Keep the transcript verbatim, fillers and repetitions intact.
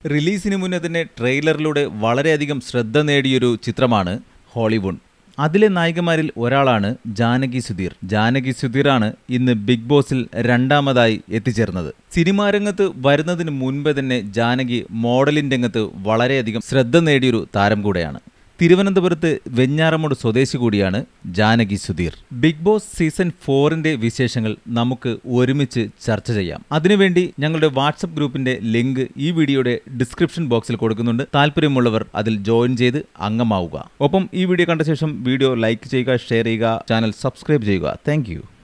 റിലീസിന് മുന്നേ തന്നെ ട്രെയിലറിലൂടെ വളരെയധികം ശ്രദ്ധ നേടിയൊരു ചിത്രമാണ് ഹോളിവുഡ്. അതിലെ നായികമാരിൽ ഒരാളാണ് ജാനകി സുധീർ. ജാനകി സുധീറാണ് ഇന്ന് ബിഗ് ബോസിൽ രണ്ടാമതായി എത്തിച്ചേർന്നത്. സിനിമാ രംഗത്ത് വരുന്നതിന് മുൻപേ തന്നെ ജാനകി മോഡലിംഗ് രംഗത്ത് വളരെയധികം ശ്രദ്ധ നേടിയൊരു താരം കൂടെയാണ്. തിരുവനന്തപുരത്ത് വെഞ്ഞാറമൂട് സ്വദേശി കൂടിയാണ് Janaki Sudheer. Big boss season ഫോറിന്റെ വിശേഷങ്ങൾ നമുക്ക് ഒരുമിച്ച് ചർച്ച ചെയ്യാം. അതിനുവേണ്ടി ഞങ്ങളുടെ വാട്സപ്പ് ഗ്രൂപ്പിന്റെ ലിങ്ക് ഈ വീഡിയോയുടെ ഡിസ്ക്രിപ്ഷൻ ബോക്സിൽ കൊടുക്കുന്നുണ്ട്. താല്പര്യമുള്ളവർ അതിൽ ജോയിൻ ചെയ്ത് അംഗമാവുക. ഒപ്പം ഈ വീഡിയോ കണ്ട ശേഷം വീഡിയോ ലൈക്ക് ചെയ്യുക, ഷെയർ ചെയ്യുക, ചാനൽ സബ്സ്ക്രൈബ് ചെയ്യുക. താങ്ക്